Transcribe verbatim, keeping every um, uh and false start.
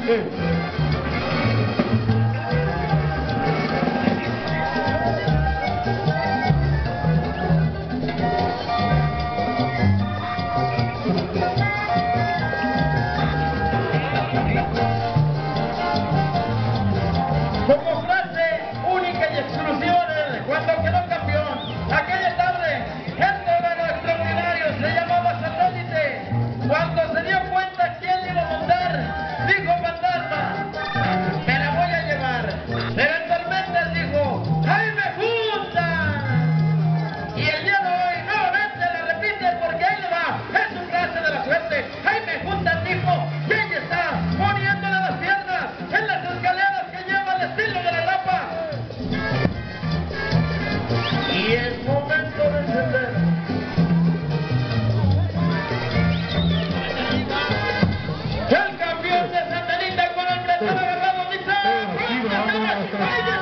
Como frase única y exclusiva de cuando quedó campeón, aquella tarde, gente de lo extraordinario, se llamaba Satélite. Cuando se dio cuenta quién le iba a montar, dijo Fantasma, me la voy a llevar. Pero en Tormentas dijo, ¡ay me juntan! Y el día de hoy nuevamente la repite porque ahí le va, es su frase de la suerte. ¡Ay me juntan! Dijo, y ella está poniéndole las piernas en las escaleras que lleva el estilo de la grapa. Y es momento de encender. El campeón de Santa Anita con el brazal agarrado, dice, ¡ay,